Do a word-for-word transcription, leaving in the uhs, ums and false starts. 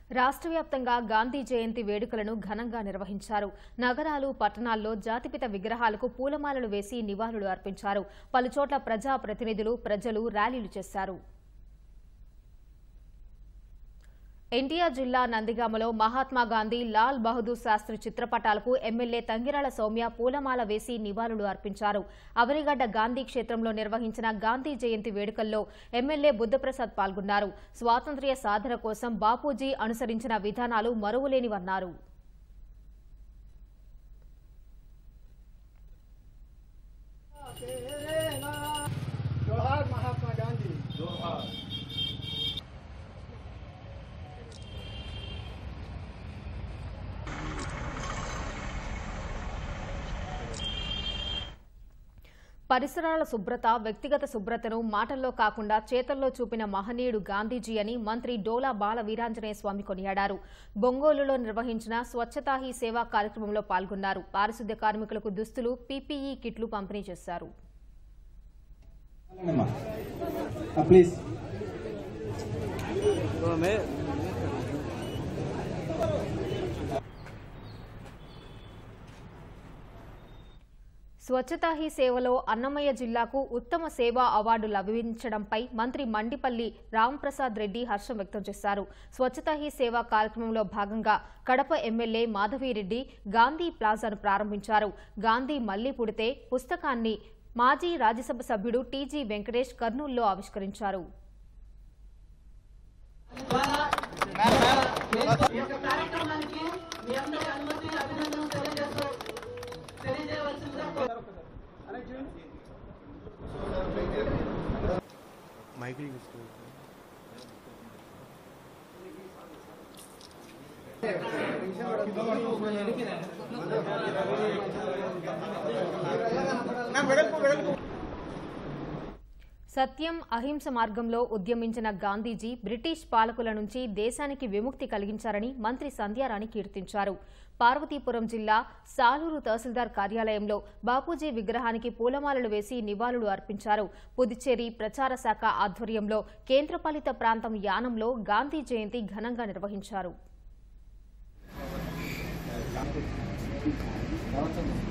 రాష్ట్ర వ్యాప్తంగా గాంధీ జయంతి వేడుకలను ఘనంగా నిర్వహించారు. నగరాలు, పట్టణాల్లో జాతిపిత విగ్రహాలకు పూలమాలలు వేసి నివాళులు అర్పించారు. పలుచోట్ల ప్రజా ప్రతినిధులు, ప్రజలు ర్యాలీలు చేశారు. ఎన్టీఆర్ జిల్లా నందిగామలో మహాత్మా గాంధీ, లాల్ బహదూర్ శాస్త్రి చిత్రపటాలకు ఎమ్మెల్యే తంగిరాల సౌమ్య పూలమాల వేసి నివాళులు అర్పించారు. అవనిగడ్డ గాంధీ క్షేత్రంలో నిర్వహించిన గాంధీ జయంతి వేడుకల్లో ఎమ్మెల్యే బుద్ధప్రసాద్ పాల్గొన్నారు. స్వాతంత్ర్య సాధన కోసం బాపూజీ అనుసరించిన విధానాలు మరువలేనివన్నారు. పరిసరాల శుభ్రత, వ్యక్తిగత శుభ్రతను మాటల్లో కాకుండా చేతల్లో చూపిన మహనీయుడు గాంధీజీ అని మంత్రి డోలా బాల వీరాంజనేయ స్వామి కొనియాడారు. బొంగోలులో నిర్వహించిన స్వచ్ఛతా హీ సేవా కార్యక్రమంలో పాల్గొన్నారు. పారిశుద్ధ్య కార్మికులకు దుస్తులు, పీపీఈ కిట్లు పంపిణీ చేశారు. స్వచ్ఛతా హీ సేవలో అన్నమయ్య జిల్లాకు ఉత్తమ సేవా అవార్డు లభించడంపై మంత్రి మండిపల్లి రాంప్రసాద్ రెడ్డి హర్షం వ్యక్తం చేశారు. స్వచ్ఛతా హీ సేవా కార్యక్రమంలో భాగంగా కడప ఎమ్మెల్యే మాధవిరెడ్డి గాంధీ ప్లాజాను ప్రారంభించారు. గాంధీ మళ్లీ పుడితే పుస్తకాన్ని మాజీ రాజ్యసభ సభ్యుడు టీజీ వెంకటేష్ కర్నూలులో ఆవిష్కరించారు. సత్యం, అహింస మార్గంలో ఉద్యమించిన గాంధీజీ బ్రిటిష్ పాలకుల నుంచి దేశానికి విముక్తి కలిగించారని మంత్రి సంధ్యారాణి కీర్తించారు. పార్వతీపురం జిల్లా సాలూరు తహసీల్దార్ కార్యాలయంలో బాపూజీ విగ్రహానికి పూలమాలలు వేసి నివాళులు అర్పించారు. పుదుచ్చేరి ప్రచార శాఖ ఆధ్వర్యంలో కేంద్రపాలిత ప్రాంతం యానంలో గాంధీ జయంతి ఘనంగా నిర్వహించారు.